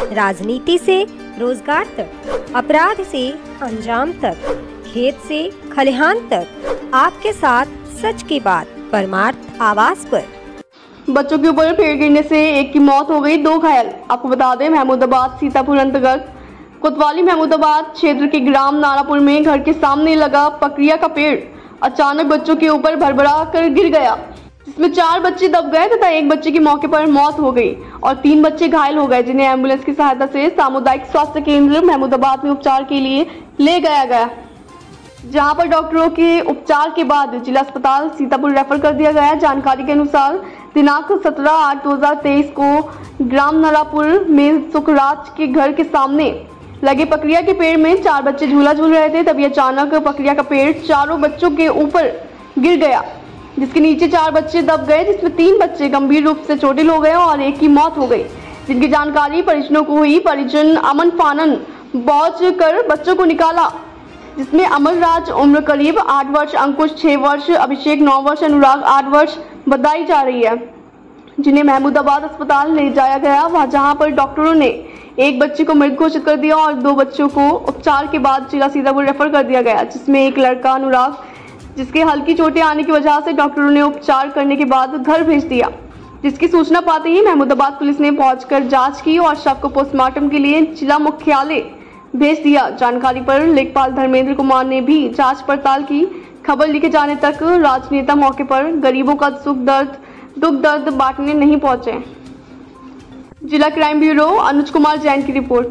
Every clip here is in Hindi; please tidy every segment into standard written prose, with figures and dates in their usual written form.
राजनीति से रोजगार तक, अपराध से अंजाम तक, खेत से खलिहान तक, आपके साथ सच की बात परमार्थ आवाज पर। बच्चों के ऊपर पेड़ गिरने से एक की मौत हो गई, 2 घायल। आपको बता दें, महमूदाबाद सीतापुर अंतर्गत कोतवाली महमूदाबाद क्षेत्र के ग्राम नारापुर में घर के सामने लगा पकरिया का पेड़ अचानक बच्चों के ऊपर भरभरा कर गिर गया, जिसमें 4 बच्चे दब गए तथा एक बच्चे की मौके पर मौत हो गई और 3 बच्चे घायल हो गए, जिन्हें एम्बुलेंस की सहायता से सामुदायिक स्वास्थ्य केंद्र महमूदाबाद में उपचार के लिए ले गया, जहां पर डॉक्टरों के उपचार के बाद जिला अस्पताल सीतापुर रेफर कर दिया गया। जानकारी के अनुसार दिनांक 17/8/2023 को ग्राम नारापुर में सुखराज के घर के सामने लगे पकरिया के पेड़ में 4 बच्चे झूला झूल रहे थे, तभी अचानक पकरिया का पेड़ चारों बच्चों के ऊपर गिर गया, जिसके नीचे 4 बच्चे दब गए, जिसमें 3 बच्चे गंभीर रूप से चोटिल हो गए और एक की मौत हो गई, जिनकी जानकारी परिजनों को हुई। परिजन अमन फानन पहुंच कर बच्चों को निकाला, जिसमें अमरराज उम्र करीब 8 वर्ष, अंकुश 6 वर्ष, अभिषेक 9 वर्ष, अनुराग 8 वर्ष बताई जा रही है, जिन्हें महमूदाबाद अस्पताल ले जाया गया, वहां जहां पर डॉक्टरों ने एक बच्चे को मृत घोषित कर दिया और 2 बच्चों को उपचार के बाद जिला सीतापुर रेफर कर दिया गया, जिसमें एक लड़का अनुराग, जिसके हल्की चोटें आने की वजह से डॉक्टरों ने उपचार करने के बाद घर भेज दिया। जिसकी सूचना पाते ही महमूदाबाद पुलिस ने पहुंचकर जांच की और शव को पोस्टमार्टम के लिए जिला मुख्यालय भेज दिया। जानकारी पर लेखपाल धर्मेंद्र कुमार ने भी जांच पड़ताल की। खबर लिखे जाने तक राजनेता मौके पर गरीबों का दुख दर्द बांटने नहीं पहुंचे। जिला क्राइम ब्यूरो अनुज कुमार जैन की रिपोर्ट।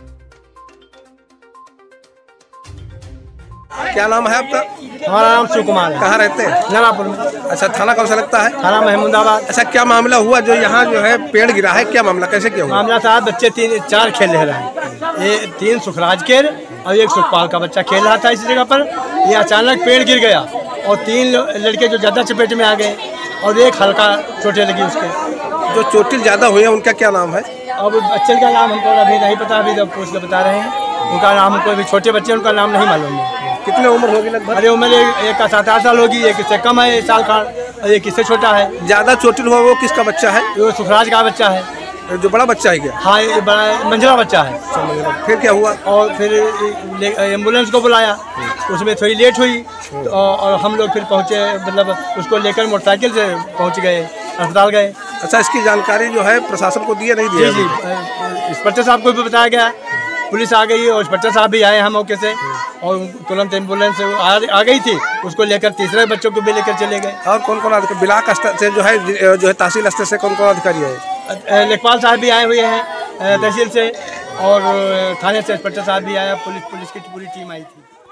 क्या नाम है आपका? हमारा नाम शिव कुमार है। कहाँ रहते हैं? नारापुर में। अच्छा, थाना कौन सा लगता है? थाना महमूदाबाद। अच्छा, क्या मामला हुआ जो यहाँ जो है पेड़ गिरा है? क्या मामला, कैसे क्या हुआ? मामला साहब, बच्चे 4 खेल रहे हैं, ये 3 सुखराज के और 1 सुखपाल का बच्चा खेल रहा था इस जगह पर। ये अचानक पेड़ गिर गया और 3 लड़के जो ज्यादा चपेट में आ गए और एक हल्का चोटें लगी उसके। जो चोटिल ज्यादा हुए हैं उनका क्या नाम है? अब बच्चे का नाम हमको अभी नहीं पता, अभी जब पूछ के बता रहे हैं उनका नाम हमको। अभी छोटे बच्चे उनका नाम नहीं मालूम है। कितने उम्र होगी लगभग? अरे उम्र एक का 7-8 साल होगी, एक इससे कम है 1 साल का और एक इससे छोटा है। ज्यादा चोटिल हुआ वो किसका बच्चा है? वो सुखराज का बच्चा है। जो बड़ा बच्चा है क्या? हाँ, ये बड़ा मंझला बच्चा है। फिर क्या हुआ? और फिर एम्बुलेंस को बुलाया, उसमें थोड़ी लेट हुई और हम लोग फिर पहुँचे, मतलब उसको लेकर मोटरसाइकिल से पहुँच गए, अस्पताल गए। अच्छा, इसकी जानकारी जो है प्रशासन को दिया नहीं दिया? जी, इंस्पेक्टर साहब को भी बताया गया, पुलिस आ गई और इंस्पेक्टर साहब भी आए हैं मौके से और तुरंत एम्बुलेंस आ गई थी, उसको लेकर तीसरे बच्चों को भी लेकर चले गए। और कौन कौन अधिकारी ब्लॉक स्तर से जो है तहसील स्तर से कौन कौन अधिकारी है? लेखपाल साहब भी आए हुए हैं तहसील से और थाने से इंस्पेक्टर साहब भी आया, पुलिस की पूरी टीम आई थी।